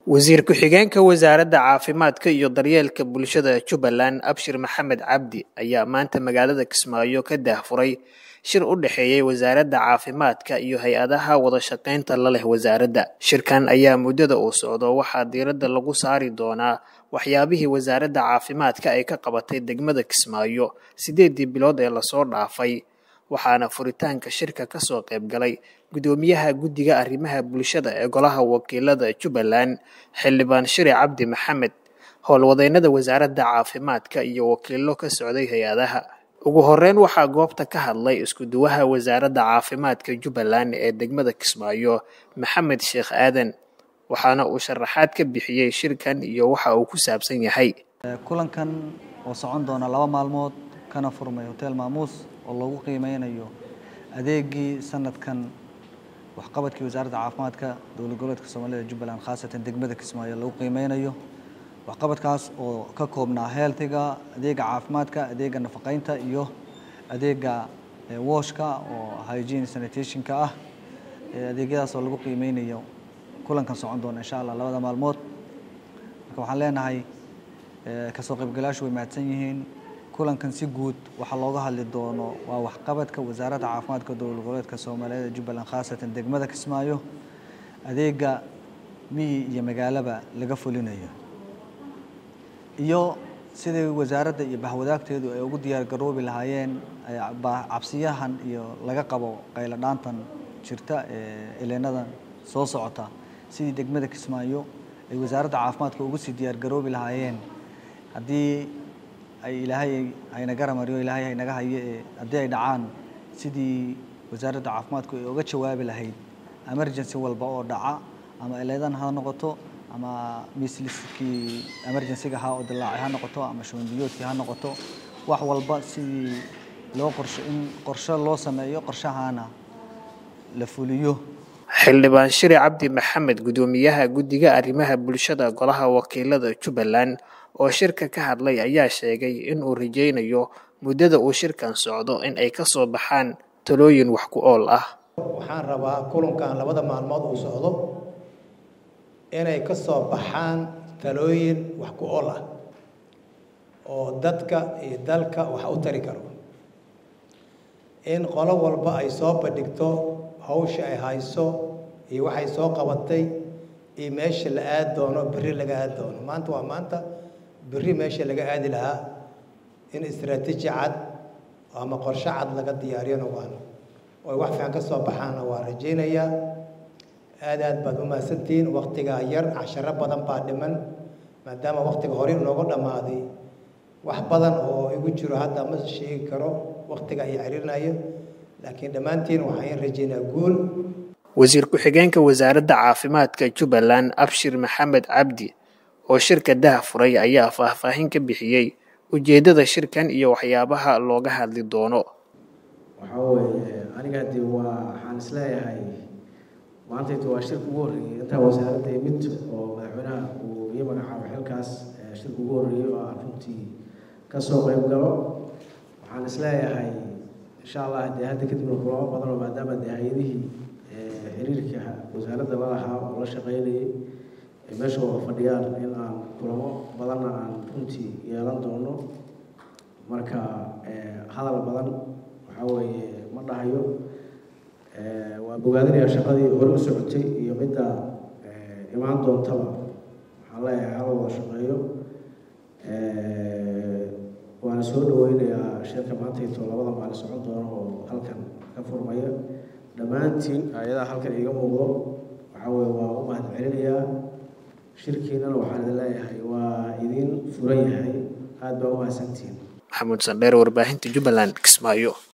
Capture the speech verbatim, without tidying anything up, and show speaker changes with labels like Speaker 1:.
Speaker 1: wasiir ku-xigeenka wasaaradda caafimaadka iyo daryeelka bulshada Jubbaland Abshir Maxamed Cabdi ayaa maanta magaalada Kismaayo ka daahfuray shir u dhaxeeyay wasaaradda caafimaadka iyo hay'adaha wada shaqeynta la leh wasaaradda. Shirkan ayaa muddada uu socdo waxaa diiradda lagu saari doonaa waxyaabihii wasaaradda caafimaadka ay ka qabatay degmada Kismaayo sideedii bilood ee la soo dhaafay, waxaana furitaanka shirka ka soo qayb galay gudoomiyaha guddiga arrimaha bulshada ee golaha wakiilada Jubbaland Xildhibaan Shire Cabdi Maxamed, howlwadeennada wasaaradda caafimaadka iyo wakiilo ka socday hay'adaha. Ugu horeyn waxaa goobta ka hadlay isku duwaha wasaaradda caafimaadka Jubbaland ee degmada Kismaayo Maxamed Sheekh Aadan, waxaana uu sharaxaad ka bixiyay shirkan iyo waxa uu ku saabsan yahay.
Speaker 2: kulankan oo socon doona laba maalmood kana furmay Hotel Maamuus oo lagu qiimeynayo adeegii sanadkan waxqabadkii wasaaradda caafimaadka dowlad goboleedka Soomaaliya Jubbaland khaasatan degmada Kismaayo lagu qiimeynayo waxqabadkaas oo ka koobnaa healthiga, adeega caafimaadka, adeega nafaqeynta iyo adeega washka oo hygiene sanitationka ah. adeegyadaas oo lagu qiimeynayo kulankan socon doona insha Allah labada maalmood. Marka waxaan leenahay ka soo qaybgalayaashu way mahadsan yihiin. kulankan si guud waxa looga hadli doono waa waxqabadka wasaaradda caafimaadka dowlad goboleedka Soomaaliya Jubbaland khaasatan degmada Kismaayo, adeega miyi iyo magaalaba laga fulinayo, iyo sidii wasaaradda iyo bahwadaagteedu ay ugu diyaar garoobi lahaayeen cabsiyahan iyo laga qabo qaylo dhaantan jirta ee ileenadan soo socota, sidii degmada Kismaayo ay wasaaradda caafimaadka ugu sii diyaar garoobi lahaayeen haddii ay ilaahay ayna garamariyo ilaahay ay naga hayo haddii ay dhacaan sidii wasaaradda caafimaadku ay uga jawaabi lahayd emergency walba oo dhaca ama ileedan ha noqoto ama misliskii emergency-ga ha oo dilaacay ha noqoto ama shubanbiyoodkii ha noqoto, wax walba sidii loo qorsho in qorshe loo sameeyo qorshahana la fuliyo.
Speaker 1: Xildhibaan Shire Cabdi Maxamed, gudoomiyaha guddiga arrimaha bulshada golaha wakiilada Jubbaland oo shirka ka hadlay ayaa sheegay in uu rajeynayo muddada uu shirkan socdo in ay ka soo baxaan talooyin wax ku ool ah.
Speaker 3: waxaan rabaa kulankan labada maalmood uu socdo inay ka soo baxaan talooyin wax ku ool ah oo dadka iyo dalka wax u tari karo, in qolo walba ay soo bandhigto hawsha ay hayso iyo waxay soo qabatay iyo meesha la aad doono berri laga aad doono. maanta waa maanta, berri meesha laga aadi lahaa in istiraatiiji cad ama qorshe cad laga diyaariyana waan oo wax fiican ka soo baxaana waa rajeynayaa. aad aad baad u mahadsantihiin. waqtiga yar casharo badan baa dhiman maadaama waqtiga hore inooga dhammaaday, wax badan oo igu jiro hadda ma sheegi karo, waqtiga ay cirinayo, laakiin dhammaantiin waxaan rajeynaa guul.
Speaker 1: wasiir ku-xigeenka wasaaradda caafimaadka Jubbaland Abshir Maxamed Cabdi oo shirka daahfuray ayaa faahfaahin ka bixiyay ujeedada shirkan iyo waxyaabaha looga hadli doono.
Speaker 4: waxa weeye aniga hadii waa waxaan isleeyahay maanta waa shirka ugu horeeyay inta wasaaradda mid oo madaxweynaha uu iyo magacaabo xilkaas shirka ugu horeeyay oo runtii ka soo qayb galo. waxaan isleeyahay insha Allah hadii hadda kadib kulamo badan oo maadaama hay'adihii xiriirka wasaaradda la lahaa oo la shaqeynayay meesha oo fadhiyaan in aan kulamo badan aan runtii yeelan doono. marka hadal badan waxa weeye ma dhahayo, waa bogaadinaya shaqadii hore u socotay iyo midda imaan doontaba. waxaan leeyahay hal wada shaqeeyo. waana soo dhaweynayaa shirka maanta intuu labada maalin socon doono oo halkan ka furmaya. dhammaantiin ayadaha halkan iga muuqdo waxa weeye waa u mahad celinayaa. shirkiinana waxaan idin leeyahay waa idin furan yahay. aad baa u mahadsantihiin.
Speaker 1: Maxamuud Sandheer, warbaahinta Jubbaland, Kismaayo.